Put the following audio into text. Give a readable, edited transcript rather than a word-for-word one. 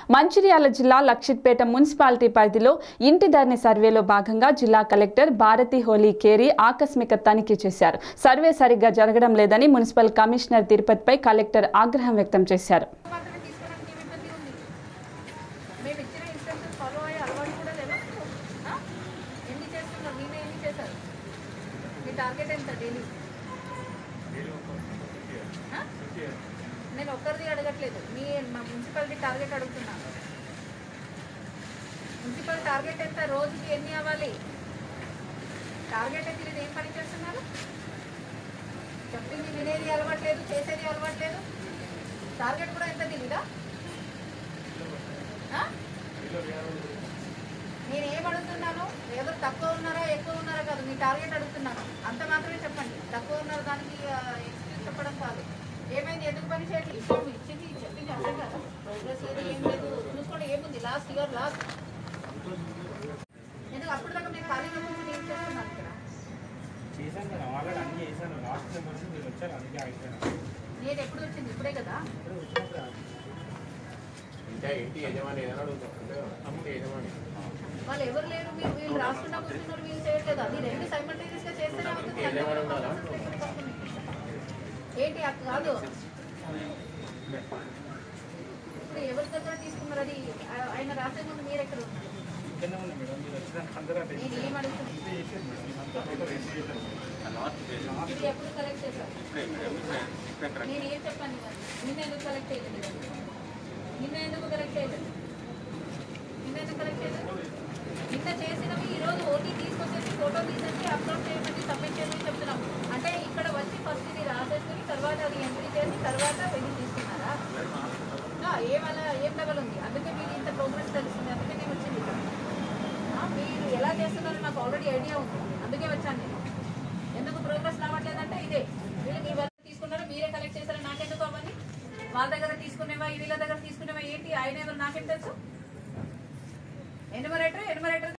మంచిర్యాల జిల్లా లక్షిత్పేట మున్సిపాలిటీ పరిధిలో ఇంటి ధరణి సర్వేలో భాగంగా జిల్లా కలెక్టర్ భారతి హోలీ కేరి ఆకస్మిక తనిఖీ చేశారు. సర్వే సరిగ్గా జరగడం లేదని మున్సిపల్ కమిషనర్ తిరుపతిపై కలెక్టర్ ఆగ్రహం వ్యక్తం చేశారు. నేను ఒక్కరిది అడగట్లేదు, మా మున్సిపాలిటీ టార్గెట్ అడుగుతున్నా. మున్సిపల్ టార్గెట్ ఎంత, రోజుకి ఎన్ని అవ్వాలి? టార్గెట్ అయితే మీరు ఏం పని చేస్తున్నారు? చెప్పింది వినేది అలవాట్లేదు, చేసేది అలవాట్లేదు. టార్గెట్ కూడా ఎంత తెలీదా? నేను ఏం అడుగుతున్నాను? ఎవరు తక్కువ ఉన్నారా ఎక్కువ ఉన్నారా కాదు, మీ టార్గెట్ అడుగుతున్నాను. అంత మాత్రమే చెప్పండి. తక్కువ ఉన్నారు దానికి ఎక్స్క్యూజ్ చెప్పడం కాదు. ఏమైంది, ఎందుకు పని చేయట్లేదు? ఇష్టం ఇచ్చింది చెప్పింది అర్థం కదా. ప్రోగ్రెస్ లేదు, ఏం లేదు. చూసుకోండి ఏముంది, లాస్ట్ ఇయర్ లాస్ట్ ఎందుకు అప్పుడు దాకా మీరు ఖాళీగా కూర్చొని ఏం చేస్తున్నారు ఇక్కడ? నేను ఎప్పుడు వచ్చింది? ఇప్పుడే కదా. వాళ్ళు ఎవరు లేరు, మీరు వీళ్ళు రాసుకున్నా కూర్చున్నారు, వీళ్ళు చేయట్లేదా? మీరు రెండు సైమల్టేనియస్ గా చేస్తేనే అవుతుంది. ఏంటి కాదు, ఇప్పుడు ఎవరి దగ్గర తీసుకున్నారు? అది ఆయన రాసే ముందు మీరు ఎక్కడ ఉన్నారు? నేను ఏం అడుగుతున్నాను? ఇది ఎప్పుడు కలెక్ట్ చేశారు? నేను ఏం చెప్పాను? నిన్న ఎందుకు కలెక్ట్ చేయలేదు? నిన్న ఎందుకు కలెక్ట్ చేయలేదు? నిన్న చేసినవి ఈరోజు ఓటీ తీసుకొచ్చేసి ఫోటో తీసేసి అప్లోడ్ చేయమని సబ్మిట్ చేయమని చెప్తున్నాం. అంటే ఇక్కడ వచ్చి ఫస్ట్ ఇది రాసేసుకుని తర్వాత అది ఎంట్రీ చేసి తర్వాత వెళ్ళి తీసుకున్నారా? ఏం లెవెల్ ఉంది? అందుకే మీరు ఇంత ప్రోగ్రెస్ తెలుస్తుంది. అందుకే నేను వచ్చింది ఇక్కడ. మీరు ఎలా చేస్తున్నారో నాకు ఆల్రెడీ ఐడియా ఉంది, అందుకే వచ్చాను నేను. ఎందుకు ప్రోగ్రెస్ రావట్లేదంటే ఇదే, వీళ్ళకి ఇవన్నీ తీసుకున్నారో మీరే కలెక్ట్ చేశారో నాకెందుకు అవన్నీ? వాళ్ళ దగ్గర తీసుకునేవా వీళ్ళ దగ్గర తీసుకునేవా ఏంటి? ఆయన ఎవరు నాకేం తెలుసు? ఎన్యూమరేటర్